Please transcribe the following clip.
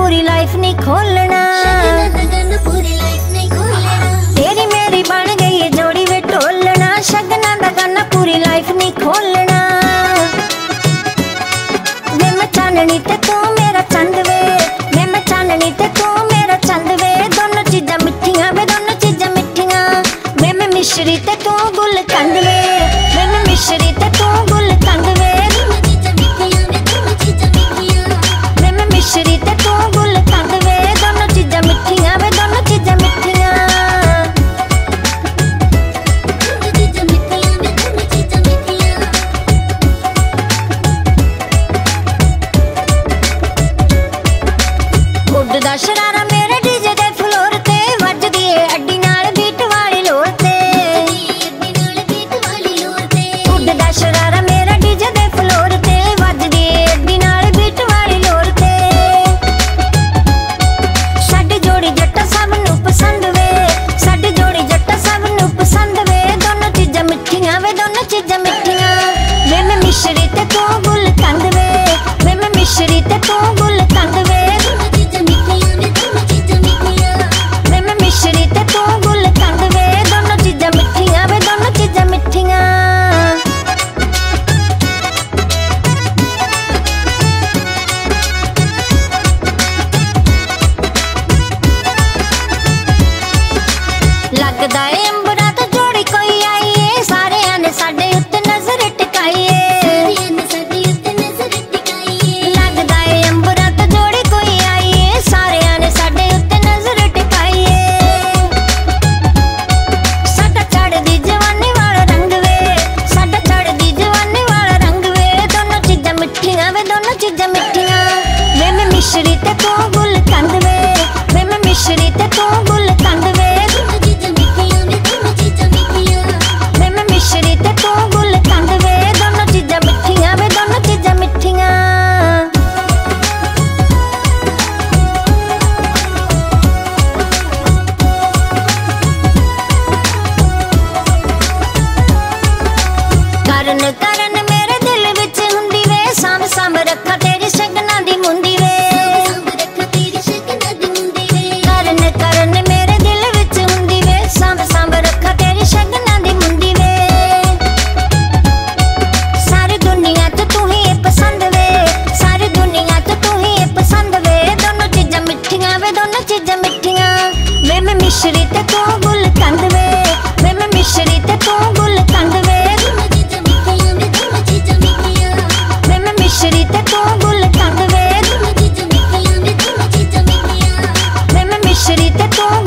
पूरी लाइफ नहीं खोलना, तेरी मेरी बन गई है जोड़ी वे टोलना। शगना दा गाना पूरी लाइफ नहीं खोलना। वे मैं चांदनी ते तू मेरा चंद वे, मैं चांदनी ते तू मेरा चंद वे। दोनों चीजा मिठियां वे, दोनों चीजा मिठियां। वे मैं मिश्री ते तू गुल कंद वे, मैं मिश्री ते तू गुल कंद वे। मैं मिश्री ते तू गुल कंद वे। दोनों चीजा मिठियां वे, दोनों चीजा मिठियां। उड़दा शरारा मेरे डीजे दे फ्लोर ते, वजदी है अड्डी नाल बीट वाली लोर ते। उड़दा शरारा मेरा डीजे दे फ्लोर ते, वजदी है अड्डी नाल बीट वाली लोर ते। साडी जोड़ी जट्टा सब नूं पसंद वे, साडी जोड़ी जट्टा सब नूं पसंद वे। दोनों चीजां मिठियां वे, दोनों चीजां मिठियां। वे मैं मिश्री ते तू गुल कंद वे, वे मैं मिश्री ते तू गुल कंद वे। मिश्री ते तू गुल कंद वे। दोनों चीजां मिठियां वे, दोनों चीजां मिठियां। लगदा है अंबरा तो जोड़ी कोई आई है, सारे आने साडे उत्ते नजर टिकाई है। लगदा है अंबरा तो जोड़ी कोई आई है, सारे आने साडे उत्ते नजर टिकाई है। साडा चढ़दी जवानी वाला रंग वे, साडा चढ़दी जवानी वाला रंग वे। दोनों चीजां मिठियां वे, दोनों चीजां मिठियां। वे मैं मिश्री ते तू गुल कंद वे, वे मैं मिश्री ते तू गुल कंद वे। वे मैं मिश्री ते तू गुल कंद वे। दोनों चीजां मिठियां वे, दोनों चीजां मिठियां। करन करन मेरे दिल विच हुंदी वे, सांभ सांभ रखा तेरी शगना दी मुंदी वे। करन करन मेरे दिल विच हुंदी वे, सांभ सांभ रखा तेरी शगना दी मुंदी वे। सारी दुनिया च तू ही पसंद वे, सारी दुनिया च तू ही पसंद वे। दोनों चीजां मिठियां वे, दोनों चीजां मिठियां। वे मैं मिश्री ते तू गुल कंद वे, वे मैं मिश्री ते तू गुल कंद वे। वे मैं मिश्री ते तू गुल कंद वे, वे मैं मिश्री ते तू